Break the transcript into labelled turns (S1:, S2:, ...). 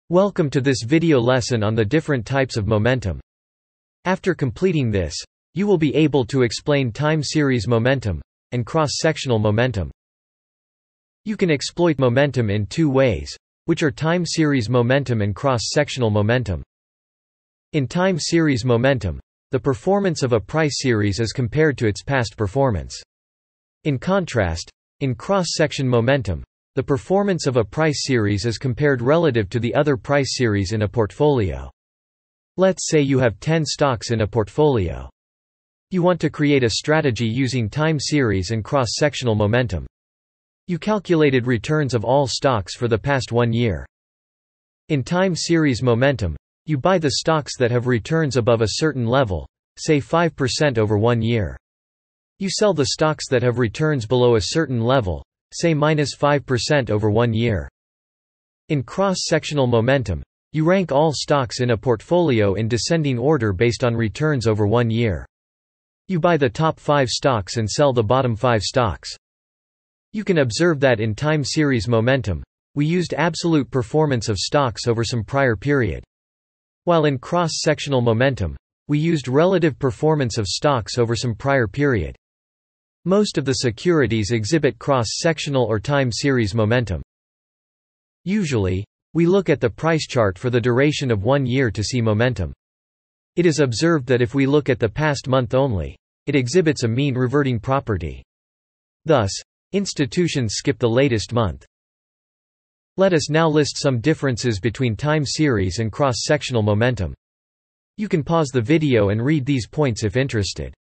S1: Welcome to this video lesson on the different types of momentum. After completing this, you will be able to explain time series momentum and cross-sectional momentum. You can exploit momentum in two ways, which are time series momentum and cross-sectional momentum. In time series momentum, the performance of a price series is compared to its past performance. In contrast, in cross-section momentum, the performance of a price series is compared relative to the other price series in a portfolio. Let's say you have 10 stocks in a portfolio. You want to create a strategy using time series and cross-sectional momentum. You calculated returns of all stocks for the past 1 year. In time series momentum, you buy the stocks that have returns above a certain level, say 5% over 1 year. You sell the stocks that have returns below a certain level, say -5% over 1 year. In cross-sectional momentum, you rank all stocks in a portfolio in descending order based on returns over 1 year. You buy the top 5 stocks and sell the bottom 5 stocks. You can observe that in time series momentum, we used absolute performance of stocks over some prior period. While in cross-sectional momentum, we used relative performance of stocks over some prior period. Most of the securities exhibit cross-sectional or time series momentum. Usually, we look at the price chart for the duration of 1 year to see momentum. It is observed that if we look at the past month only, it exhibits a mean reverting property. Thus, institutions skip the latest month. Let us now list some differences between time series and cross-sectional momentum. You can pause the video and read these points if interested.